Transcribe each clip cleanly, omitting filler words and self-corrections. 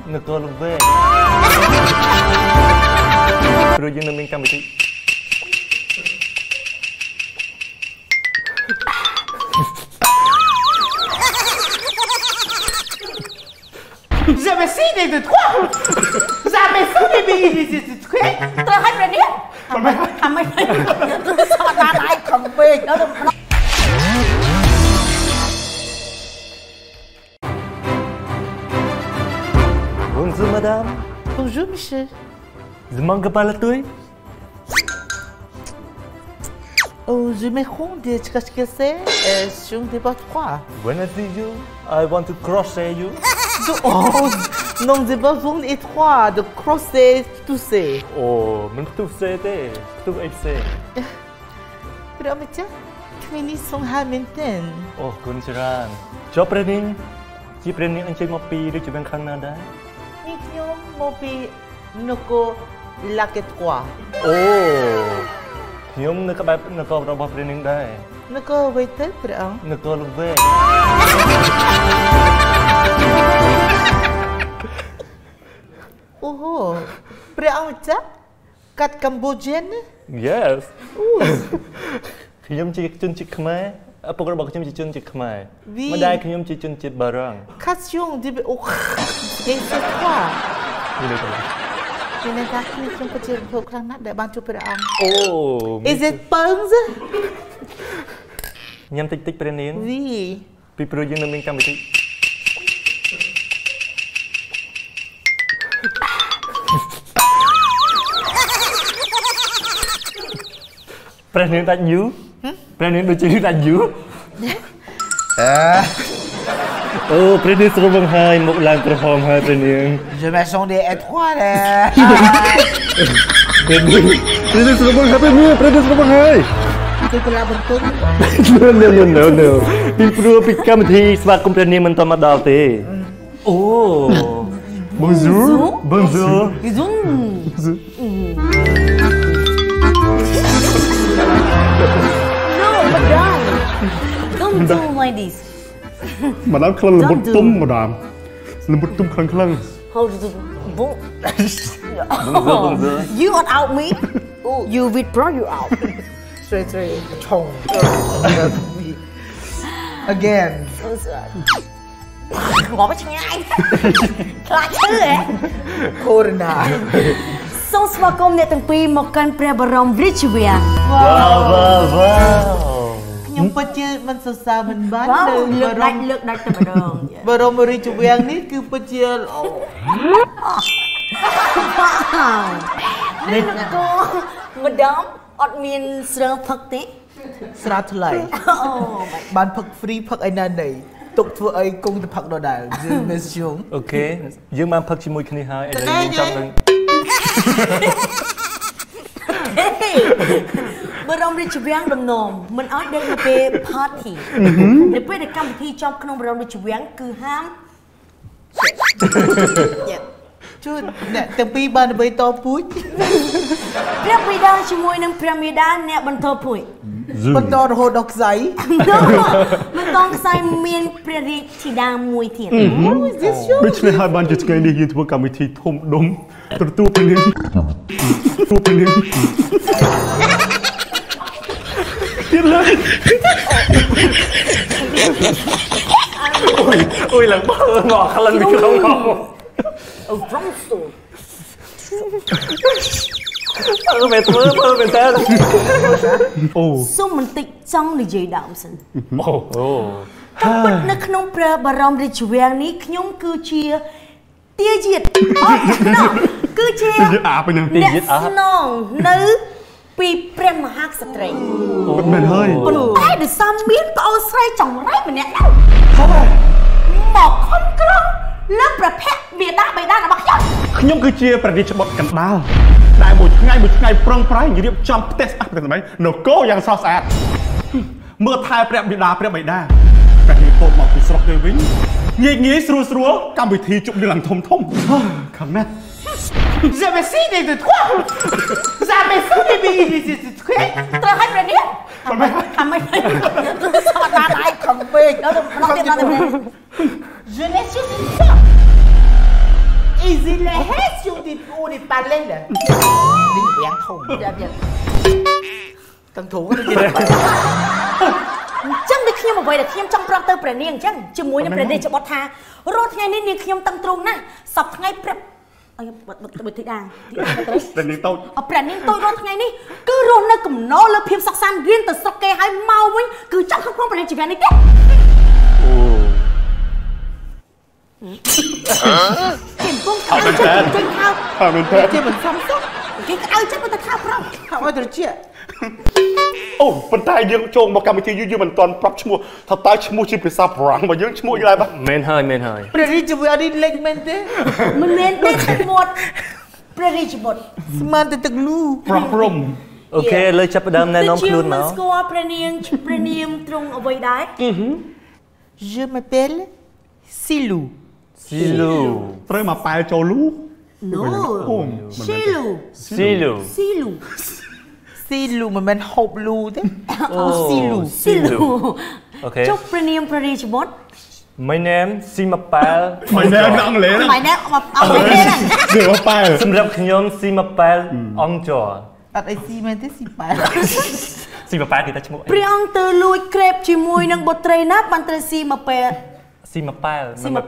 ngược cơ lùng về rồi dương mình cầm bị Jamais si de toi. Jamais si de quoi. Tôi hết rồi nhé. Không mấy. Sao ta lại không về đó đâu. Bonjour madame. Bonjour monsieur. Je manque pas la touille. Oh, je me rends de ce que c'est. Sur des bottes froides. When I see you, I want to cross-say you. Oh, non, c'est pas bon étroit de crosser tout ça. Oh, mình tu xe thế, tu FC. Pero mà chắc, cái này xong hai mình tên. Oh,คุณชรานจบประเด็นจีประเด็นอันเชิงมาปีหรือจะเป็นครั้งนั้นได้นี่ยงโมปีนก็ลักตัวโอ้ยมนึกแบบนึกก็เราบอกประเด็นได้นก็ไว้เต้พระองค์นึกก็ลงเวโอ้โหพระองค์จ๊ะกัดกัมพูเจน Yes ខ្ញុំជាជនជាតិខ្មែរឪពុករបស់ខ្ញុំជាជនជាតិខ្មែរម្ដាយខ្ញុំជាជនជាតិបារាំង Question de oh c'est quoi នេះទៅนี่นะคะคือខ្ញុំពិតជារំភើបខ្លាំងណាស់ដែលបានជួបព្រះអង្គអូ Is it pens ញ៉ាំតិចតិចព្រះនាង Oui ពីព្រោះយើងនៅមានកម្មវិធីព្រះនាងដាច់យូព្រះនាងដូចជាដាច់យូអូព្រះនាងស្រវឹងហើយមុខឡើងក្រហមហើយព្រះនាង Je me sens des étoiles ព្រះនាងស្រវឹងហើយព្រះនាងស្រវឹងហើយគឺកន្លះបន្ទុក No ពីព្រោះពីកម្មវិធីស្វាគមន៍ព្រះនាងមិនតមកដល់ទេអូ Bonjour Bonjour No, madame. Don't do like this. Madame ខ្លាំងលំមុតទុំ Madame លំមុតទុំខ្លាំង How do you want out me? You withdraw you out. Straight ឆុង Again ងប់ឆ្ងាយខ្លាចឈឺហ៎ Corona សូមស្វាគមន៍អ្នកទាំងពីរមកកាន់ព្រះបរមរាជវាំងខ្ញុំពិតជាមិនសរសើរមិនបានលើកដាច់តែម្ដងបរមរាជវាំងនេះគឺពិតជាល្អនេះក៏ madam អត់មានស្រើផឹកទេស្រាថ្លៃបានផឹក free ផឹកអីណាណីទុកធ្វើអីគង់តែផឹកដដែលយើងមិនជុំអូខេយើងបានផឹកជាមួយគ្នាហើយឥឡូវយើងចង់នឹងបរមរាជវាំងដំណំមិនអោយដេកនៅពេល party នៅពេលដែលកម្មវិធីចប់ក្នុងបរមរាជវាំងគឺហាមជួយអ្នកទាំងពីរបានអ្វីតពូជព្រះបិតាជាមួយនឹងព្រះមាតាអ្នកបន្តពូជបន្តរហូតដល់ខ្សែមិនតង់ខ្សែមានព្រះរាជធីតាមួយទៀតដូច្នេះហើយបានជាថ្ងៃនេះយើងធ្វើកម្មវិធីធំដុំទទួលព្រះនាងទៀតឡើយអូយឡើងបើមកក្លិនពីក្នុងមកអូត្រង់សូមែនធ្វើមែនតើអូសុំបន្តិចចង់និយាយដើមសិនអូតាមពិតនៅក្នុងព្រះបរមរាជវាំងនេះខ្ញុំគឺជាទាយាទគឺជាអាប់ហ្នឹងអ្នកស្នងនៅពីព្រះមហាក្សត្រីមែនហើយប៉ុន្តែដោយសារមានប្អូនស្រីចង្រៃម្នាក់មកខំក្រងលើព្រះភ័ក្ត្រមាតាបិតារបស់ខ្ញុំគឺជាព្រះរាជបុត្រកណ្ដាលដែលមួយថ្ងៃប្រឹងប្រែងរៀបចំផ្ទះស្អាតផ្ទះសម្បែងនគរយ៉ាងស្រស់ស្អាតមើលថែព្រះបិតាព្រះបិតាតែនេះពោមកពីស្រុកគេវិញងាយស្រួលកម្មវិធីជប់លៀងឡើងធំខាងណា Jamais si de toi. Jamais si de quoi. ត្រូវឲ្យព្រះនាងkhông mấy sao ta lại không về đó đâu nó tiền Je n'ai pas gì là hết chung thì u thì bàn lên nè đi bén thùng tăng thủ cái gì chẳng được khi mà vậy là khi trong pram tơ bể niềng chẳng chỉ muối nó bể đi cho bọt thà rồi ngày nay niềng khi tăng trung nè sập ngay bể bật thị đàng bể niềng tôi bể niềng tôi rồi ngày nay cứ rồi nó cầm nó là phim sắc san riêng từ sọc kê hai mau với cứ chẳng không bể niềng chỉ về này đấy kiểm công thảo mình thế chứ mình xong suốt cái ai chắc người ta thao không không ai được chuyện ô phần tay dương trông một camera dương mình toàn prop chmua thật tay chmua chỉ phải sắp răng mà dương chmua như này ba men hơi bây giờ đi chụp đi lên men thế mình men thế một bây giờ chụp một man từ từng lu prop room ok lời chấp đam này nóng luôn nó score premium trung ở vậy đấy je m'appelle Silu Silu tới mà bài cho lú no Silu Silu Silu Silu mà mình hộp lu thế Silu ok chúc premium Paris một my name Simapal mày nè nặng lẽ nè mày nè ông mày nè giờ mà bài សម្រាប់ខ្ញុំ Simapal អង្គជ័រអត់អីស៊ីមែនទេស៊ីប៉ែ Simapal គេថាឈ្មោះព្រះអង្គទៅលួចក្រេបជាមួយនឹងបុត្រីណាបានត្រូវស៊ីមកពេល Simapal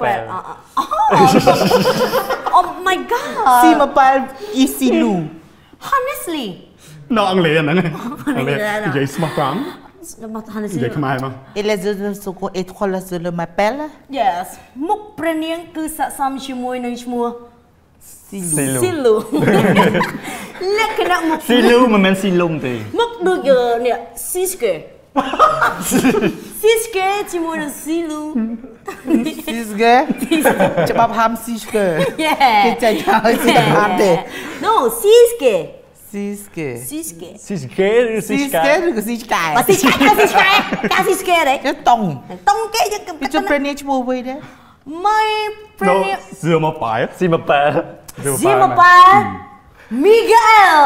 Oh my god ស៊ីមកប៉ែអ៊ីស៊ីលូ honestly nó ăn lẽ nè vậy smart lắm vậy không ai mà et les autres sont quoi étoiles sur le m'appelle yes មុខព្រះនាងគឺស័ក្តិសមជាមួយនឹងឈ្មោះ Silu លក្ខណៈមុខ Silu មិនមែន Silum ទេមុខដូចនេះ Siske ជាមួយនឹង Silu Siske ច្បាប់ហាម Siske គេចែកឲ្យស៊ីតាមទេ No Siske Siske Siske ឬ Siska ឬក៏ស៊ីឆ្កែកាស៊ីស្កេđấy គេតុងតុងគេយើងពីជុំព្រះនាងឈ្មោះអ្វីដែរ My nó giờ mà bài Simapal Simapal Miguel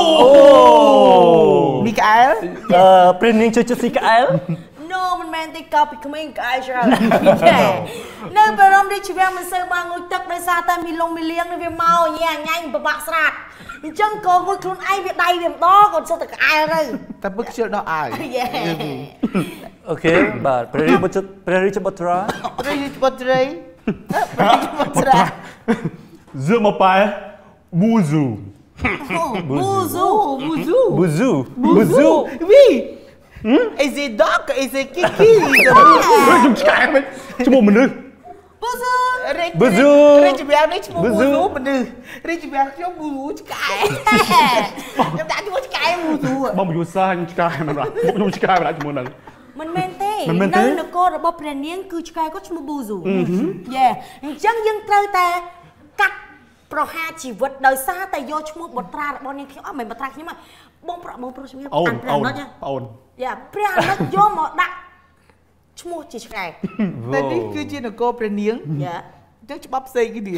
Miguel ព្រះនាងជួយចិត្ត Miguel No មិនមែនទេកោពីក្មេងក្អែច្រើននៅបារម្ភនេះជីវិតមិនសូវបានងុយទឹកដោយសារតែមីលងមីលៀងនេះវាមកញ៉ាញពិបាកស្រាតអញ្ចឹងក៏ងុយខ្លួនឯងវាដៃវាម្ដងក៏សុទ្ធតែក្អែទៅតែពឹកខ្ជិលដោះអាវអូខេបាទព្រះរាជបុត្រព្រះរាជបុត្រាព្រះរាជបុត្រីព្រះរាជបុត្រា giờ mà bài buzu Buzu Buzu oui et c'est doc et c'est kiki chúng cái mấy chúng mình nữa Buzu រាជវាំងនេះឈ្មោះ Buzu មនុស្សរាជវាំងខ្ញុំ Buzu ឆ្កែខ្ញុំដាក់ឈ្មោះឆ្កែ Buzu បងយូសាខ្ញុំឆ្កែមិនបាទខ្ញុំឆ្កែមិនដាក់ឈ្មោះហ្នឹងមិនមែនទេនៅនគររបស់ព្រះនាងគឺឆ្កែគាត់ឈ្មោះ Buzu យេអញ្ចឹងយើងត្រូវតែកាត់ប្រហារជីវិតដោយសារតែយកឈ្មោះបុត្រារបស់នាងខ្ញុំអត់មិនបុត្រាខ្ញុំបងប្រុសជំនាញព្រះអនុជយ៉ាព្រះអនុជយកមកដាក់ឈ្មោះជាឆ្កែតែនេះគឺជានគរព្រះនាងយ៉ាអញ្ចឹងច្បាប់ផ្សេងគ្នា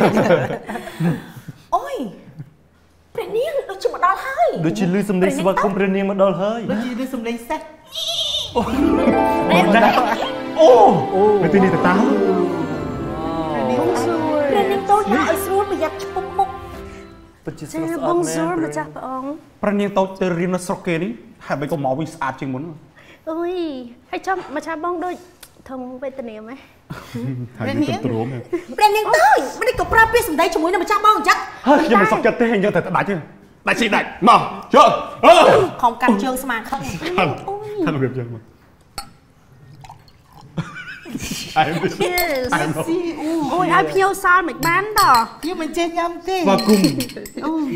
អូយព្រះនាងដូចជាមកដល់ហើយដូចជាលឺសំឡេងស្វាគមន៍ព្រះនាងមកដល់ហើយដូចជានេះសំឡេងសេះអូនៅទីនេះតើតាព្រះនាងតូចណាស់ឲ្យស្រួលប្រយ័ត្នឈប់មុខពិតជាស្រស់ស្អាតមែន Bonjour ម្ចាស់ព្រះអង្គព្រះនាងតូចទៅរៀននៅស្រុកគេនេះហើយមិនក៏មកវិញស្អាតជាងមុនអុយហើយចាំម្ចាស់បងដូចធំវេទនាមហ៎ហើយទៅទ្រាំព្រះនាងតូចមិនក៏ប្រើពាក្យសម្ដីជាមួយនឹងម្ចាស់បងអញ្ចឹងហើយខ្ញុំមិនសុខចិត្តទេយើងតែដាច់ទេដាច់ស៊ីដាច់មកជើខំកាន់ជើងស្មាខឹងខាងរបៀបយ៉ាងមក Cheers ស៊ីអូអូយឲ្យភ្ញៀវសល់មិនបានតខ្ញុំមិនចេះញ៉ាំទេស្វាគមន៍អូយ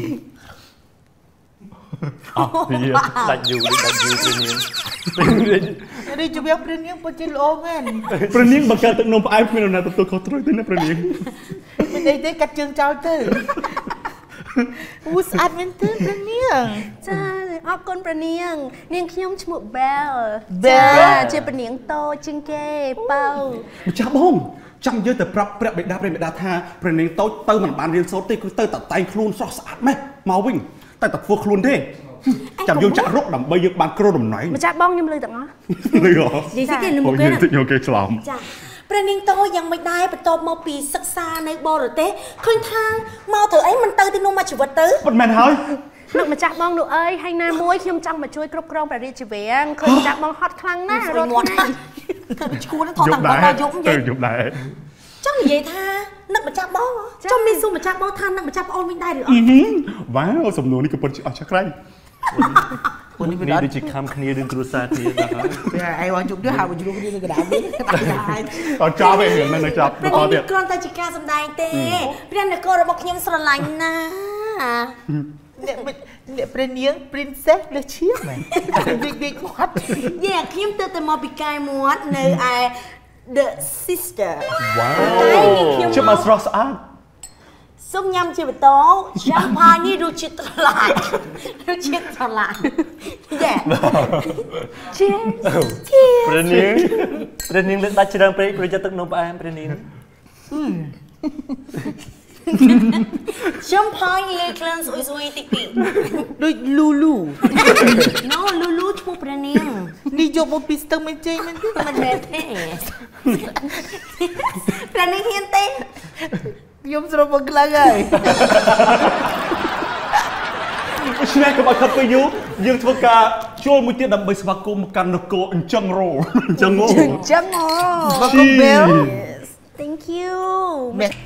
ដាច់យូរព្រះនាងរាជវាំងព្រះនាងពិតជាល្អមែនព្រះនាងបង្កើតទឹកនំផ្អែមគ្មាននរណាទទួលខុសត្រូវទេណាព្រះនាងមិនអីទេកាត់ជើងចោលទៅអូស្អាតមែនទេព្រះនាងចាអរគុណព្រះនាងនាងខ្ញុំឈ្មោះ Bell ជាព្រះនាងតូចជាងគេប៉ៅម្ចាស់បងចាំយើងទៅប្រាប់ព្រះបិតាព្រះមេដាថាព្រះនាងតូចទៅមិនបានរៀនសូត្រទេគឺទៅតែតែងខ្លួនស្រស់ស្អាតម៉េះមកវិញតែតែធ្វើខ្លួនទេចាំយើងចាក់រុកដើម្បីយើងបានគ្រោះដំណៃម្ចាស់បងខ្ញុំលើទាំងអស់លឺហ៎និយាយទៅគេនៅមុខគេខ្ញុំគេឆ្លងចាព្រះនាងតោយ៉ាងមិនដែរបន្ទាប់មកពីសិក្សានៅបរទេសឃើញថាមកធ្វើអីមិនទៅទីនោះមកជីវិតទៅប៉ុន្មានហើយនឹកម្ចាស់បងនោះអើយហើយណាមួយខ្ញុំចង់មកជួយគ្រប់គ្រងព្រះរាជវាំងឃើញម្ចាស់បងហត់ខ្លាំងណាស់រត់ថ្ងៃឈួនថតតាំងដល់យប់និយាយយប់ដែរចង់និយាយថានឹកម្ចាស់បងចង់មានសុំម្ចាស់បងថានឹកម្ចាស់ប្អូនវិញដែរឬអត់វ៉ាវសំណួរនេះក៏ពិតជាអស្ចារ្យខ្លាំងពួកនេះដូចជាខំគ្នារឿងគ្រួសារគ្នាបាទហើយឯងបងជុំទៅហៅមកជុំគ្នានៅកណ្ដាលនេះអត់ចប់ទេរឿងហ្នឹងនៅចប់បន្តទៀតគ្រាន់តែជាការសម្ដែងទេព្រះនគររបស់ខ្ញុំស្រឡាញ់ណាស់អ្នកព្រះនាង princess លើឈៀមហ្មងវិកមាត់យ៉ាខ្ញុំទៅតែមកពីកាយមាត់នៅឯ The Sister វ៉ាវជិះមកស្រស់ស្អាតសុំញ៉ាំជាបន្តចាំផានេះរសជាតិត្រឡាចរសជាតិត្រឡាចយ៉ាព្រះនាងលើកដាច់ច្រើនពេកព្រោះចិត្តទឹកនំផ្អែមព្រះនាងចាំផាលើក្លិនស្អុយស្អុយតិចតិចដូចលូលូណូលូលូឈ្មោះព្រះនាងនេះយកមកពីស្ទឹងមិនចេញមិនទេមិនមែនទេព្រះនាងហ៊ានទេខ្ញុំស្រពក្លឹងហើយឆ្នេះកុំឲ្យខិតពេលយូរយើងធ្វើការចូលមួយទៀតដើម្បីស្វាគមន៍មកកាន់នគរអញ្ចឹងរអញ្ចឹងអញ្ចឹងស្វាគមន៍ Bill Thank you